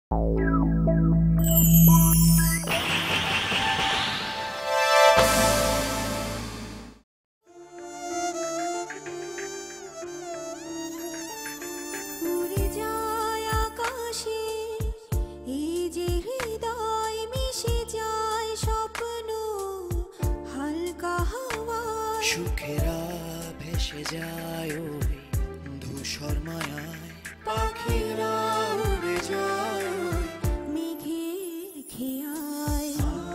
সুখেরা ভেসে যায় ওই ধূসর মায়ায়, পাখিরা উড়ে যায় ওই মেঘের খেয়ায়।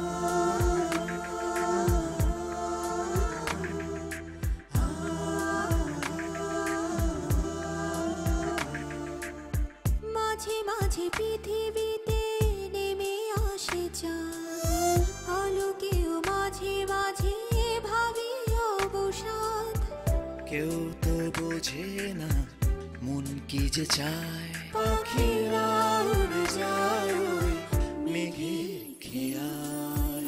মাঝে মাঝে পৃথিবীতে নেমে আসে চাঁদ, আলোকেও মাঝে মাঝে ভাবি অবসাদ। কেউ তো বোঝে না মন কি যে চায়, পাখিরা উড়ে যায় ওই মেঘের খেয়ায়।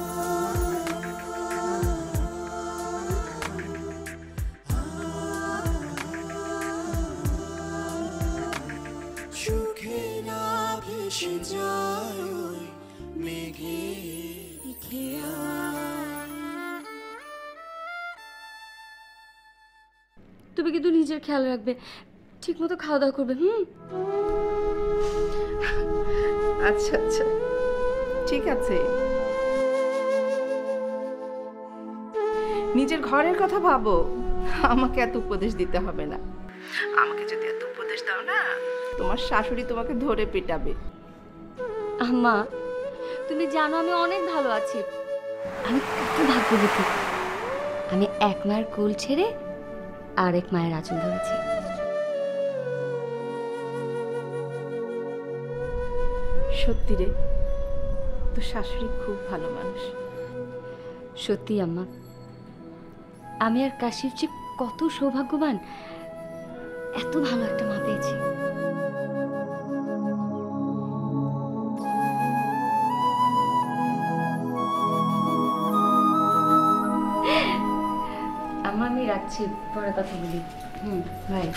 সুখেরা ভেসে যায় ওই মেঘের খেয়ায়। তুমি কিন্তু নিজের খেয়াল রাখবে, ঠিক মতো খাওয়া দাওয়া করবে। আচ্ছা আচ্ছা ঠিক আছে। নিজের ঘরের কথা ভাবো, আমাকে এত উপদেশ দিতে হবে না। আমাকে যদি এত উপদেশ দাও না, তোমার শাশুড়ি তোমাকে ধরে পিটাবে। আম্মা, তুমি জানো আমি অনেক ভালো আছি। আমি কত ভাগ্যবতী, আমি এক মায়ের কোল ছেড়ে আরেক মায়ের আঁচল ধরেছি। সত্যি রে, তো শাশুড়ি খুব ভালো মানুষ। সত্যি আম্মা, আমি আর কাশিফ যে কত সৌভাগ্যবান, এত ভালো একটা মা পেয়েছি। আম্মা আমি রাখছি, পরে কথা বলি। ভাই,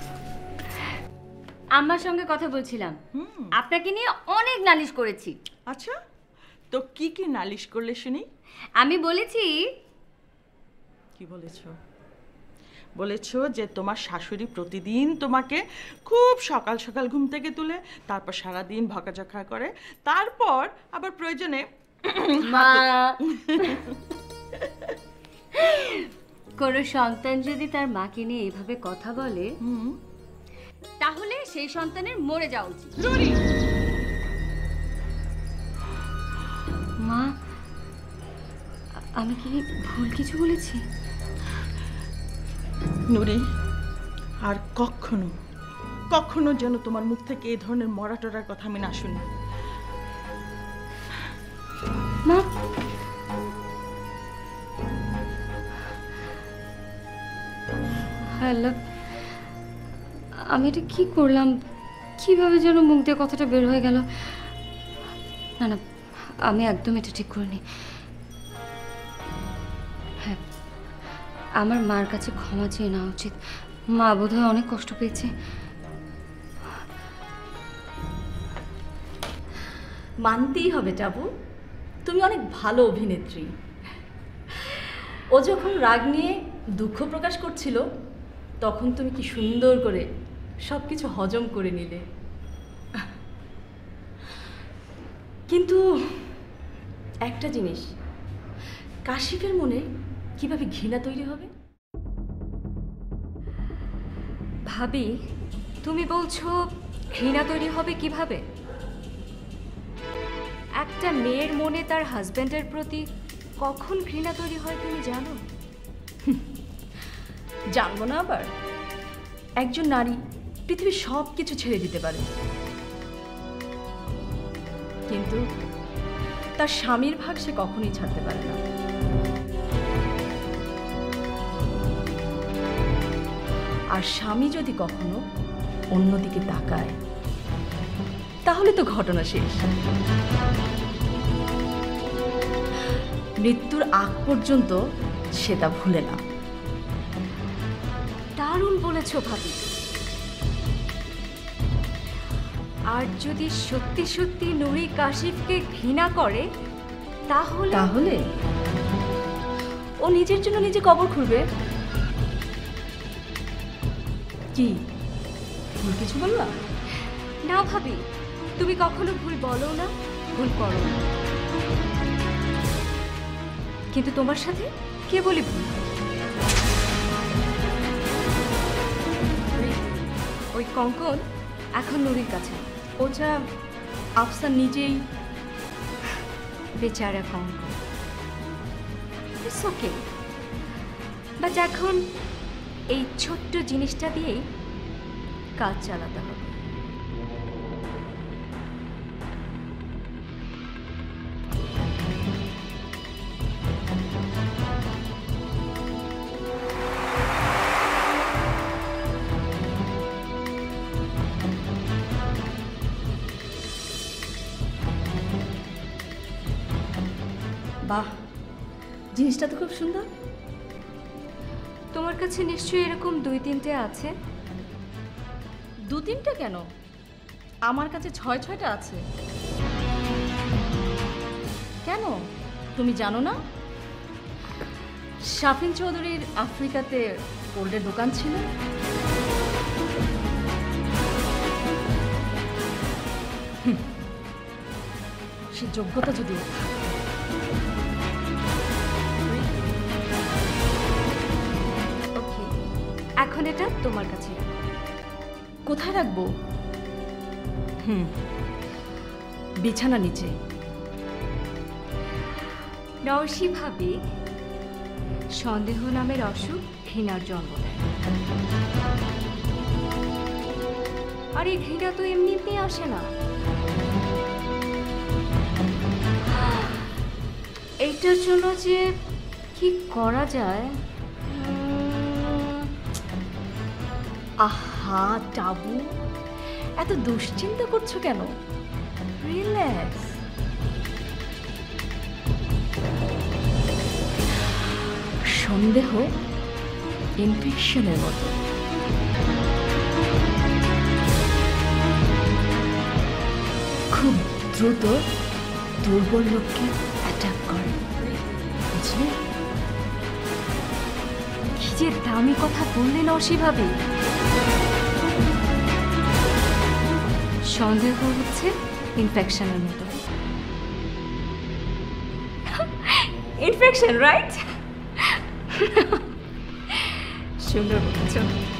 আম্মার সঙ্গে কথা বলছিলাম, আপনাকে নিয়ে অনেক নালিশ করেছি। আচ্ছা, তো কি কি নালিশ করলে শুনি? আমি বলেছি, কি বলেছো? বলেছো যে তোমার শাশুড়ি প্রতিদিন তোমাকে খুব সকাল সকাল ঘুম থেকে তুলে তারপর সারাদিন ভকাঝকা করে, তারপর আবার প্রয়োজনে মা কোনো সন্তান যদি তার মাকে নিয়ে এভাবে কথা বলে, তাহলে সেই সন্তানের মরে যাওয়া উচিত। মা, আমি কি ভুল কিছু বলেছি? নুরি, আর কখনো কখনো যেন তোমার মুখ থেকে এই ধরনের মরাটরার কথা আমি না শুনি। মা, আল্লাহ, আমি এটা কি করলাম? কিভাবে যেন মুখ দিয়ে কথাটা বের হয়ে গেল। না না, আমি একদম এটা ঠিক করিনি। হ্যাঁ, আমার মার কাছে ক্ষমা চেয়ে নেওয়া উচিত। মা বোধহয় অনেক কষ্ট পেয়েছে। মানতেই হবে টাবু, তুমি অনেক ভালো অভিনেত্রী। ও যখন রাগ নিয়ে দুঃখ প্রকাশ করছিল, তখন তুমি কি সুন্দর করে সব কিছু হজম করে নিলে। কিন্তু একটা জিনিস, কাশিফের মনে কিভাবে ঘৃণা তৈরি হবে? ভাবি, তুমি বলছো ঘৃণা তৈরি হবে কিভাবে? একটা মেয়ের মনে তার হাজবেন্ডের প্রতি কখন ঘৃণা তৈরি হয় তুমি জানো? জানবো না আবার? একজন নারী পৃথিবীর সব কিছু ছেড়ে দিতে পারে, কিন্তু তার স্বামীর ভাগ সে কখনোই ছাড়তে পারে না। আর স্বামী যদি কখনো অন্যদিকে তাকায়, তাহলে তো ঘটনা শেষ। মৃত্যুর আগ পর্যন্ত সে তা ভুলে না। দারুণ বলেছো ভাবি। আর যদি সত্যি সত্যি নুরি কাশিফকে ঘৃণা করে তাহলে তাহলে ও নিজের জন্য নিজে কবর খুঁড়বে। কি ভুল কিছু বললাম? না ভাবি, তুমি কখনো ভুল বলো না, ভুল করো না। কিন্তু তোমার সাথে কে বলি ভুল হয়? ওই কঙ্কন এখন নুরির কাছে। ওটা আফসান নিজেই। বেচারা কঙ্কন, ইটস ওকে। বাট এখন এই ছোট্ট জিনিসটা দিয়েই কাজ চালাতে হবে। বাহ, জিনিসটা তো খুব সুন্দর। তোমার কাছে নিশ্চয়ই এরকম 2-3টে আছে। 2-3টা কেন, আমার কাছে 6-6টা আছে। কেন, তুমি জানো না শাফিন চৌধুরীর আফ্রিকাতে গোল্ডের দোকান ছিল? সে যোগ্যতা যদি ওকে, এখন এটা তোমার কাছে রাখো। কোথায় রাখবো? বিছানা নিচে। নওশী ভাবি, সন্দেহ নামের অসুখ ঘৃণার জন্ম দেয়। আর এই ঘৃণা তো এমনিতেই আসে না। এইটার জন্য যে কি করা যায়? আহা টাবু, এত দুশ্চিন্তা করছো কেন? রিল্যাক্স। সন্দেহ ইনফেকশনের মতো। খুব দ্রুত দুর্বল লোককে অ্যাটাক করে, বুঝলে? কি যে দামি কথা বললেন নওশী ভাবি। সন্দেহ হচ্ছে ইনফেকশনের মতো। Infection, right? সুন্দর বলেছ।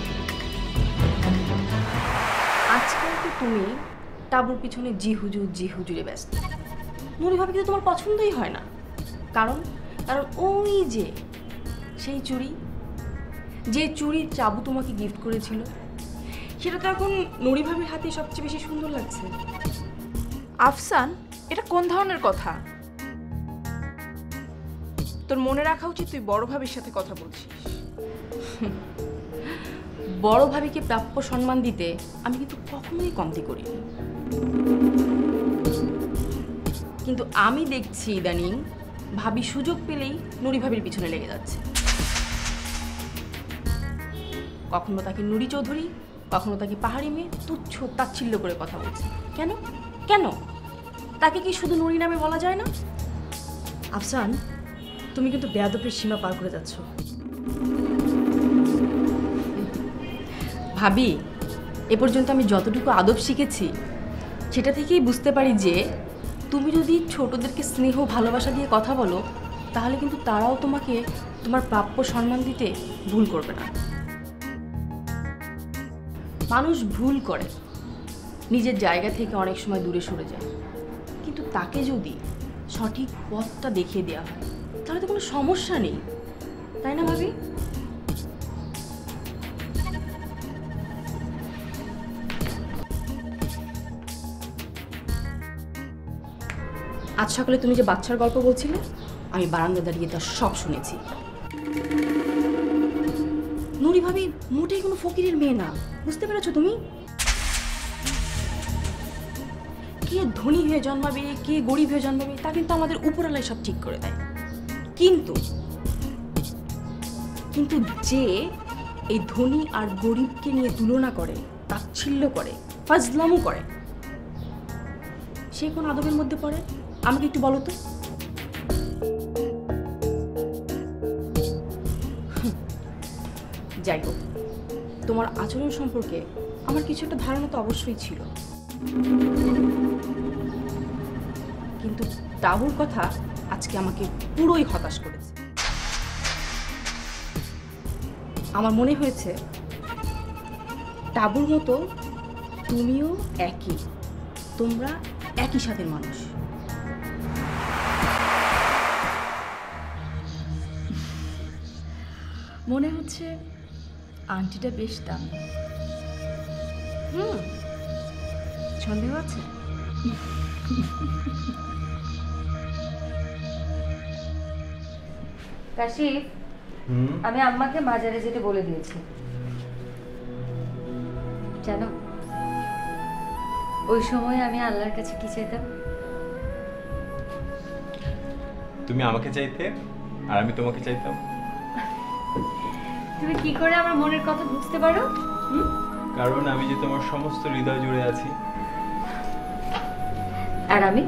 আজকাল তো তুমি টাবুর পিছনে জি হুজুরে ব্যস্ত। নুরি ভাবিকে তো তোমার পছন্দই হয় না। কারণ কারণ ওই যে সেই চুড়ি, যে চুড়ির চাবু তোমাকে গিফট করেছিল, সেটা তো এখন নুরি ভাবির হাতে সবচেয়ে বেশি সুন্দর লাগছে। আফসান, এটা কোন ধরনের কথা? তোর মনে রাখা উচিত তুই বড় ভাবির সাথে কথা বলছিস। বড় ভাবিকে প্রাপ্য সম্মান দিতে আমি কিন্তু কখনোই কমতি করিনি। কিন্তু আমি দেখছি ইদানিং ভাবি সুযোগ পেলেই নুরি ভাবির পিছনে লেগে যাচ্ছে। কখনো তাকে নুরি চৌধুরী, কখনো তাকে পাহাড়ি মেয়ে তুচ্ছ তাচ্ছিল্য করে কথা বলছে। কেন কেন তাকে কি শুধু নুরি নামে বলা যায় না? আফসান, তুমি কিন্তু বেয়াদবের সীমা পার করে যাচ্ছ। ভাবি, এ পর্যন্ত আমি যতটুকু আদব শিখেছি সেটা থেকেই বুঝতে পারি যে তুমি যদি ছোটদেরকে স্নেহ ভালোবাসা দিয়ে কথা বলো, তাহলে কিন্তু তারাও তোমাকে তোমার প্রাপ্য সম্মান দিতে ভুল করবে না। মানুষ ভুল করে, নিজের জায়গা থেকে অনেক সময় দূরে সরে যায়, কিন্তু তাকে যদি সঠিক পথটা দেখিয়ে দেওয়া হয় তাহলে তো কোনো সমস্যা নেই, তাই না ভাবি? আজ সকালে তুমি যে বাচ্চার গল্প বলছিলে, আমি বারান্দা দাঁড়িয়ে তার সব শুনেছি। নুরি ভাবি মোটেই কোনো ফকিরের মেয়ে না, বুঝতে পেরেছো তুমি? কে ধনী হয়ে জন্মাবে, কে গরিব হয়ে জন্মাবে, তা কিন্তু আমাদের উপরওয়ালাই সব ঠিক করে দেয়। কিন্তু কিন্তু যে এই ধনী আর গরিবকে নিয়ে তুলনা করে, তাচ্ছিল্য করে, ফাজলামো করে, সে কোন আদবের মধ্যে পড়ে আমাকে একটু বলো তো। যাই হোক, তোমার আচরণ সম্পর্কে আমার কিছু একটা ধারণা তো অবশ্যই ছিল, কিন্তু তাবুর কথা আজকে আমাকে পুরোই হতাশ করেছে। আমার মনে হয়েছে তাবুর মতো তুমিও একই, তোমরা একই সাথে মানুষ। মনে হচ্ছে আন্টিটা বেশ দামি। সন্দেহ আছে? কাশিফ, আমি আম্মাকে বাজারে যেতে বলে দিয়েছি। জানো ওই সময় আমি আল্লাহর কাছে কি চাইতাম? তুমি আমাকে চাইতে আর আমি তোমাকে চাইতাম। তুমি কি করে আমার মনের কথা বুঝতে পারো? কারণ আমি যে তোমার সমস্ত হৃদয় জুড়ে আছি। আর আমি?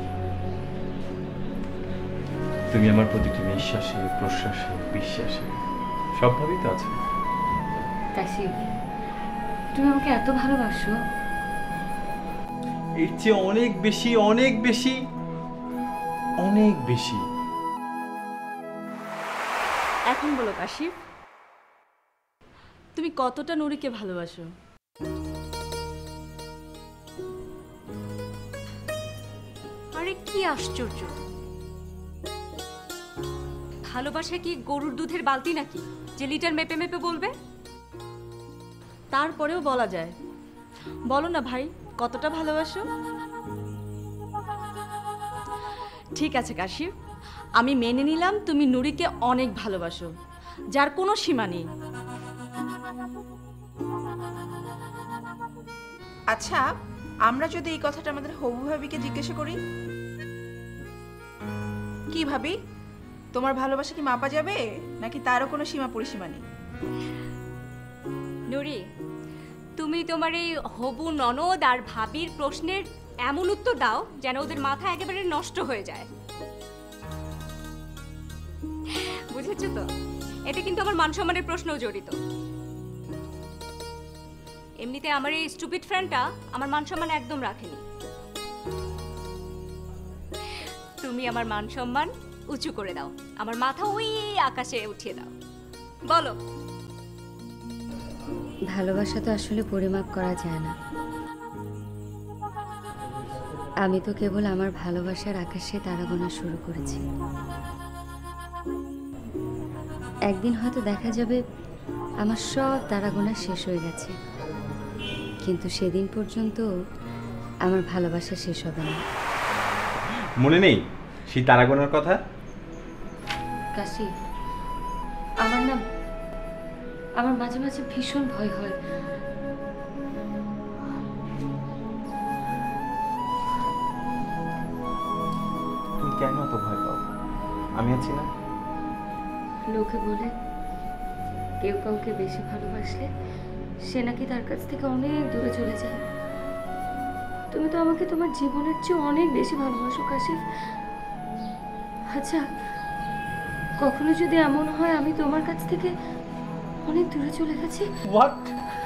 তুমি আমার প্রতিটি নিঃশ্বাসে, প্রশ্বাসে, বিশ্বাসে, সবভাবেই তো আছো। কাশিফ, তুমি আমাকে এত ভালোবাসো? এর চেয়ে অনেক বেশি, অনেক বেশি, অনেক বেশি। এখন বলো কাশিফ, তুমি কতটা নুরিকে ভালোবাসো? আরে কি আশ্চর্য! ভালোবাসা কি গরুর দুধের বালতি নাকি যে লিটার মেপে মেপে বলবে? তারপরেও বলা যায়। বলো না ভাই, কতটা ভালোবাসো? ঠিক আছে কাশিফ, আমি মেনে নিলাম তুমি নুরিকে অনেক ভালোবাসো, যার কোনো সীমা নেই। আচ্ছা, আমরা যদি এই কথাটা আমাদের হবু ভাবিকে জিজ্ঞাসা করি, কি ভাবি, তোমার ভালোবাসা কি মাপা যাবে নাকি তারও কোনো সীমা পরিসীমা নেই? নুরি, তুমি তোমার এই হবু ননদ আর ভাবির প্রশ্নের এমন উত্তর দাও যেন ওদের মাথা একেবারে নষ্ট হয়ে যায়। বুঝেছো তো? এতে কিন্তু আমার মান সম্মানের প্রশ্নও জড়িত। এমনিতে আমার এই স্টুপিড ফ্রেন্ডটা আমার মান সম্মান একদম রাখেনি। তুমি আমার মান সম্মান উঁচু করে দাও, আমার মাথা ওই আকাশে উঠিয়ে দাও। বলো। ভালোবাসা তো আসলে পরিমাপ করা যায় না। আমি তো কেবল আমার ভালোবাসার আকাশে তারা গোনা শুরু করেছি। একদিন হয়তো দেখা যাবে আমার সব তারা গোনা শেষ হয়ে গেছে, কিন্তু সেদিন পর্যন্ত আমার ভালোবাসা শেষ হবে না। মনে নেই সেই তারাগোনার কথা? কাশিফ, আমার মাঝে মাঝে ভীষণ ভয় হয়। তুমি কেন এত ভয় পাও? আমি আছি না? লোকে বলে কেউ কাউকে বেশি ভালোবাসলে সে নাকি তার কাছ থেকে অনেক দূরে চলে যায়। তুমি তো আমাকে তোমার জীবনের চেয়ে অনেক বেশি ভালোবাসো কাশিফ। আচ্ছা, কখনো যদি এমন হয় আমি তোমার কাছ থেকে অনেক দূরে চলে গেছি? হোয়াট?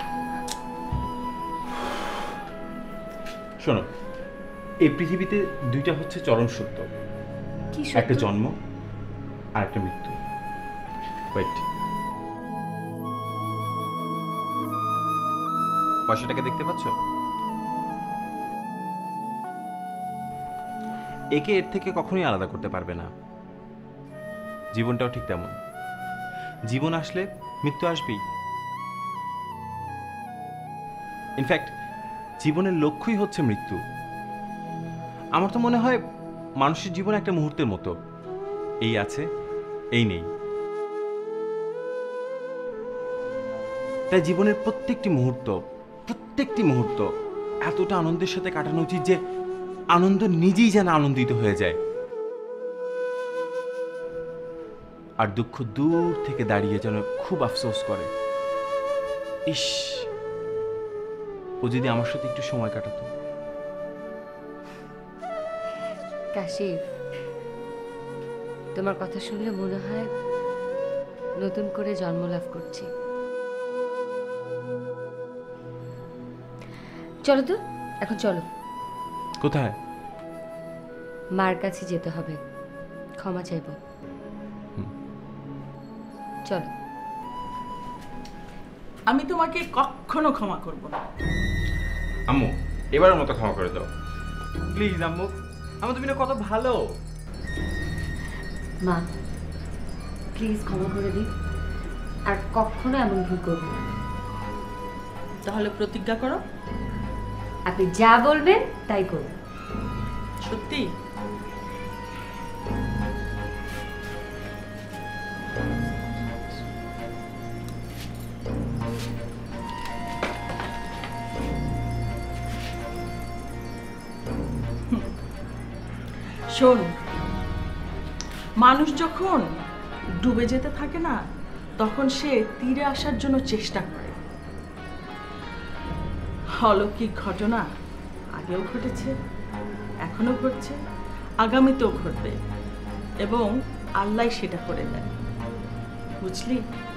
শোনো, এই পৃথিবীতে দুইটা হচ্ছে চরম সত্য, কি একটা জন্ম আর একটা মৃত্যু। ওয়েট, পয়সাটাকে দেখতে পাচ্ছ? একে এর থেকে কখনোই আলাদা করতে পারবে না। জীবনটাও ঠিক তেমন। জীবন আসলে মৃত্যু আসবেই। ইনফ্যাক্ট জীবনের লক্ষ্যই হচ্ছে মৃত্যু। আমার তো মনে হয় মানুষের জীবন একটা মুহূর্তের মতো, এই আছে এই নেই। তাই জীবনের প্রত্যেকটি মুহূর্ত এতটা আনন্দের সাথে কাটানো উচিত যে আনন্দ নিজেই যেন আনন্দিত হয়ে যায়, আর দুঃখ দূর থেকে দাঁড়িয়ে যেন খুব আফসোস করে, ইস ও যদি আমার সাথে একটু সময় কাটাতো। কাশিফ, তোমার কথা শুনলে মনে হয় নতুন করে জন্ম লাভ করছি। চলো তো, এখন চলো। কোথায়? মার কাছে যেতে হবে, ক্ষমা চাইব। চলো। আমি তোমাকে কখনো ক্ষমা করব না। আম্মু, এবারের মতো ক্ষমা করে দাও প্লিজ। আম্মু, আমার তুমি না কত ভালো। মা, প্লিজ ক্ষমা করে দিন, আর কখনো এমন ভুল করব না। তাহলে প্রতিজ্ঞা করো। আপনি যা বলবেন তাই করব। সত্যি? শোন, মানুষ যখন ডুবে যেতে থাকে না, তখন সে তীরে আসার জন্য চেষ্টা করে। অলৌকিক ঘটনা আগেও ঘটেছে, এখনো ঘটছে, আগামীতেও ঘটবে, এবং আল্লাহ সেটা করে দেন, বুঝলি?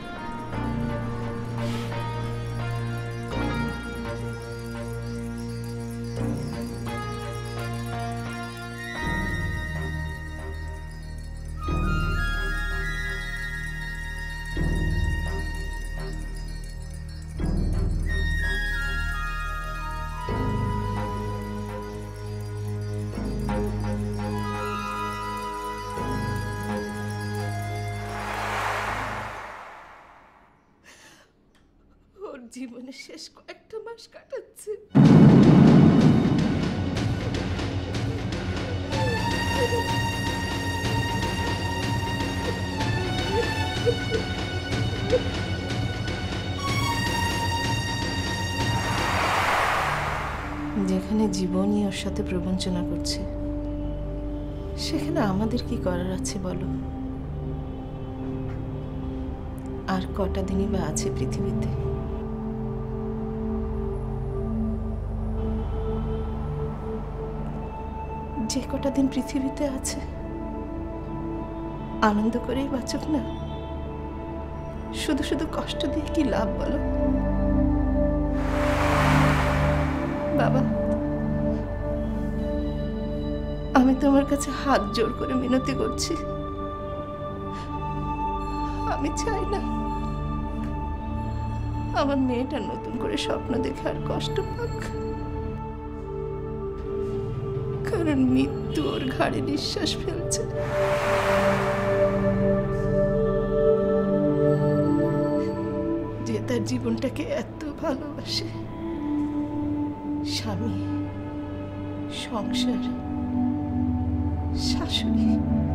ওর জীবনের শেষ কয়েকটা মাস কাটাচ্ছে। যেখানে জীবনই ওর সাথে প্রবঞ্চনা করছে, সেখানে আমাদের কি করার আছে বলো? আর কটা দিনই বা আছে পৃথিবীতে। যে কটা দিন পৃথিবীতে আছে আনন্দ করেই বাঁচুক না, শুধু শুধু কষ্ট দিয়ে কি লাভ বলো? বাবা, আমি তোমার কাছে হাত জোড় করে মিনতি করছি, আমি চাই না আমার মেয়েটা নতুন করে স্বপ্ন দেখে আর কষ্ট পাক, কারণ মৃত্যু ওর ঘাড়ে নিঃশ্বাস ফেলছে। যে তার জীবনটাকে এত ভালোবাসে, স্বামী, সংসার, শাশুড়ি,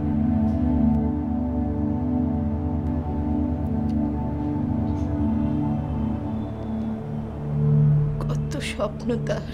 কত স্বপ্ন তার।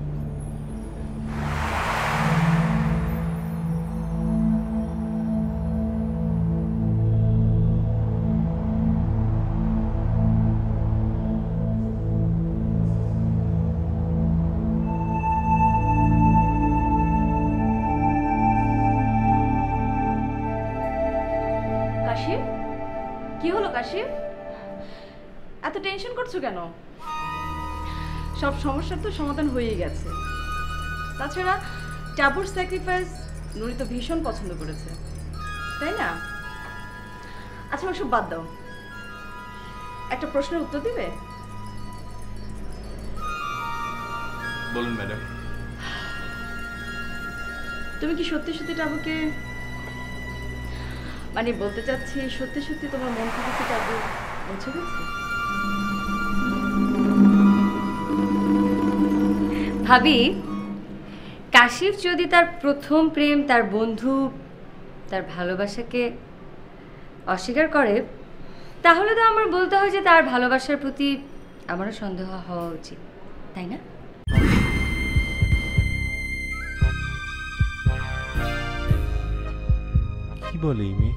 কাশিফ, কি হলো কাশিফ? এত টেনশন করছো কেন? সব সমস্যার তো সমাধান হয়ে গেছে। তাছাড়া টাবুর স্যাক্রিফাইস নুরি তো ভীষণ পছন্দ করেছে, তাই না? আচ্ছা ওসব বাদ দাও, একটা প্রশ্নের উত্তর দিবে? বলুন ম্যাডাম। তুমি কি সত্যি সত্যি টাবুকে, মানে বলতে চাচ্ছি সত্যি সত্যি তোমার মন থেকে কি টাবু মুছে গেছে? ভাবি, কাশিফ যদি তার প্রথম প্রেম, তার বন্ধু, তার ভালোবাসাকে অস্বীকার করে, তাহলে তো আমার বলতে হয় যে তার ভালোবাসার প্রতি আমারও সন্দেহ হওয়া উচিত, তাই না? কি বলে এই মেয়ে?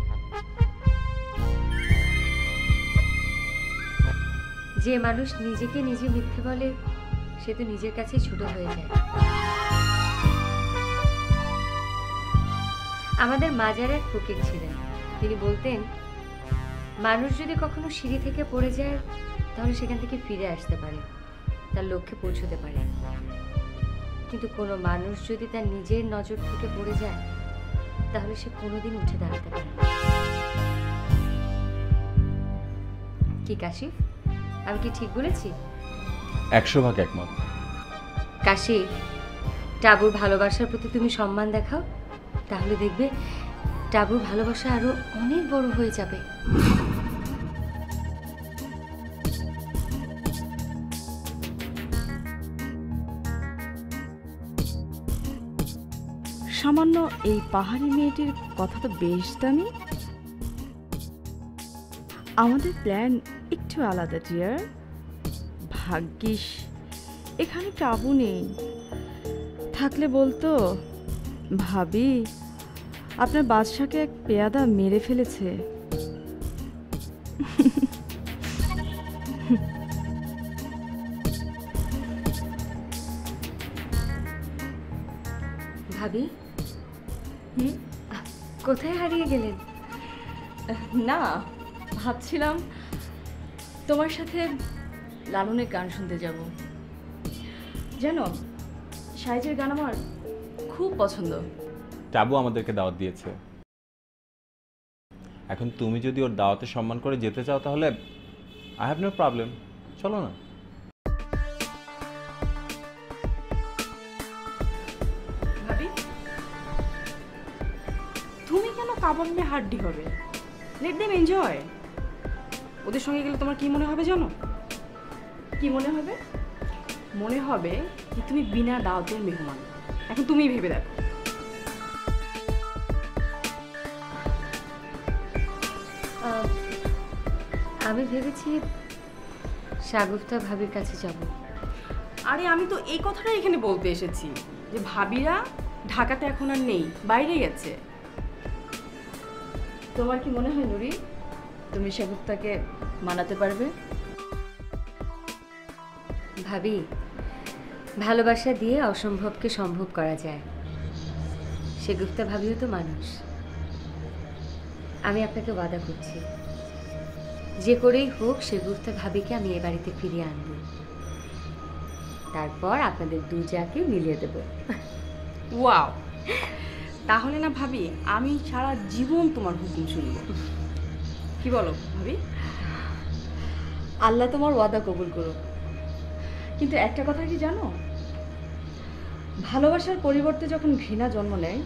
যে মানুষ নিজেকে নিজে মিথ্যে বলে, সে তো নিজের কাছেই ছোট হয়ে যায়। আমাদের মাজারে এক ফকির ছিলেন। তিনি বলতেন, মানুষ যদি কখনো সিঁড়ি থেকে পড়ে যায় তাহলে সেখান থেকে ফিরে আসতে পারে, তার লক্ষ্যে পৌঁছতে পারে। কিন্তু কোনো মানুষ যদি তার নিজের নজর থেকে পড়ে যায় তাহলে সে কোনোদিন উঠে দাঁড়াতে পারে না। কি কাশিফ, আমি কি ঠিক বলেছি? 100% একমত। কাশিফ, টাবুর ভালোবাসার প্রতি তুমি সম্মান দেখাও, তাহলে দেখবে টাবুর ভালোবাসা আরো অনেক বড় হয়ে যাবে। সামান্য এই পাহাড়ি মেয়েটির কথা তো বেশ দামি। আমাদের প্ল্যান একটু আলাদা ডিয়ার। ভাগ্যিস এখানে টাবু নেই, থাকলে বলতো, ভাবি আপনার বাদশাকে এক পেয়াদা মেরে ফেলেছে। ভাবি, কোথায় হারিয়ে গেলেন? না, ভাবছিলাম তোমার সাথে লালনের গান শুনতে যাব। জানো, সাইজের গান আমার খুব পছন্দ। টাবু আমাদেরকে দাওয়াত দিয়েছে, এখন তুমি যদি ওর দাওয়াতে সম্মান করে যেতে চাও তাহলে আই হ্যাভ নো প্রবলেম, চলো না। ভাবি, তুমি কেন কাবাব নিয়ে হাড্ডি হবে? Let them enjoy. ওদের সঙ্গে গেলে তোমার কি মনে হবে জানো? কি মনে হবে? মনে হবে যে তুমি বিনা দাওয়াতের মেহমান। এখন তুমিই ভেবে দেখো। আমি ভেবেছি শাগুফতা ভাবির কাছে যাব। আরে আমি তো এই কথাটাই এখানে বলতে এসেছি যে ভাবিরা ঢাকাতে এখন আর নেই, বাইরে গেছে। তোমার কি মনে হয় নুরি, তুমি শাগুফতাকে মানাতে পারবে? ভাবি, ভালোবাসা দিয়ে অসম্ভবকে সম্ভব করা যায়। শাগুফতা ভাবিও তো মানুষ। আমি আপনাকে ওয়াদা করছি, যে করেই হোক শাগুফতা ভাবিকে আমি এ বাড়িতে ফিরিয়ে আনব, তারপর আপনাদের দুজাকে মিলিয়ে দেব। ওয়াও, তাহলে না ভাবি আমি সারা জীবন তোমার হুকুম শুনব। কি বলো ভাবি? আল্লাহ তোমার ওয়াদা কবুল করুক। কিন্তু একটা কথা কি জানো, ভালোবাসার পরিবর্তে যখন ঘৃণা জন্ম নেয়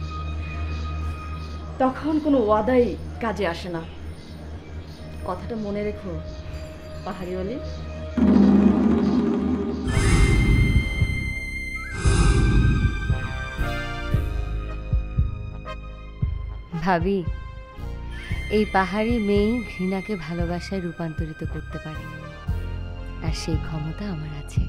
তখন কোনো ওয়াদাই কাজে আসে না। কথাটা মনে রেখো পাহাড়িওয়ালি। ভাবি, এই পাহাড়ি মেয়েই ঘৃণাকে ভালোবাসায় রূপান্তরিত করতে পারে, আর সেই ক্ষমতা আমার আছে।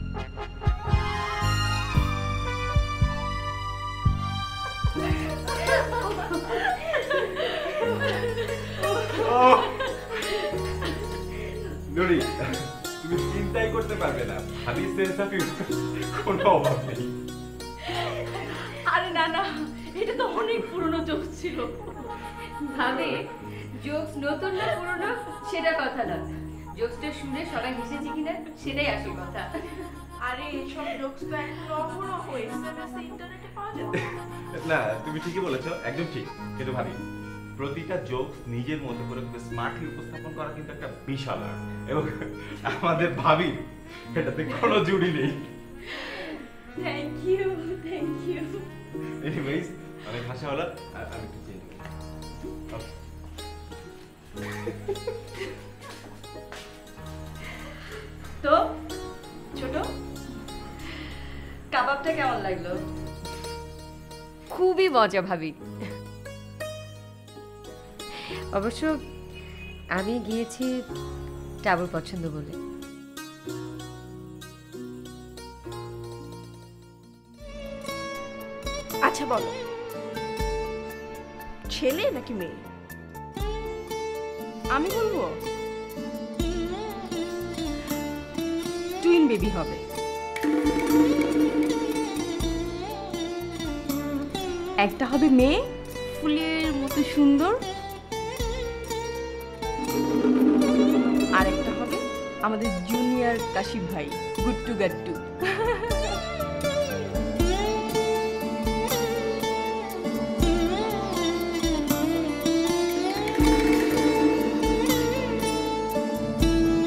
নুরি, তুমি চিন্তাই করতে পারবে না, ভাবি সেন্স অফ কোনো অভাব নেই। আরে না না, এটা তো অনেক পুরনো জোক ছিল। ভাবি, জোকস নতুন না পুরনো সেটা কথা না, জোকসটা শুনে সবাই হেসেছে কিনা সেটাই আসল কথা। আরে এইসব জোকস তো এখন অহরহ এসএমএস ইন্টারনেটে পাওয়া যায়। না, তুমি ঠিকই বলেছো, একদম ঠিক। কিন্তু ভাবি, প্রতিটা জোকস নিজের মতো করে খুব স্মার্টলি উপস্থাপন করা কিন্তু একটা বিশাল আর্ট, এবং আমাদের ভাবি এটাতে কোনো জুড়ি নেই। Thank you, thank you. Anyways, অনেক হাসা হলো, আর আমি একটু চেয়ে নিই। তো ছোট, কাবাবটা কেমন লাগলো? খুবই মজা ভাবি। অবশ্য আমি গিয়েছি টাবুর পছন্দ বলে। আচ্ছা বলো, ছেলে নাকি মেয়ে? আমি বলবো টুইন বেবি হবে। একটা হবে মেয়ে, ফুলের মতো সুন্দর, আরেকটা হবে আমাদের জুনিয়র কাশিফ ভাই, গুট্টু গাট্টু।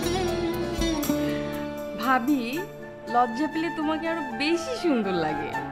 ভাবি, লজ্জা পেলে তোমাকে আরো বেশি সুন্দর লাগে।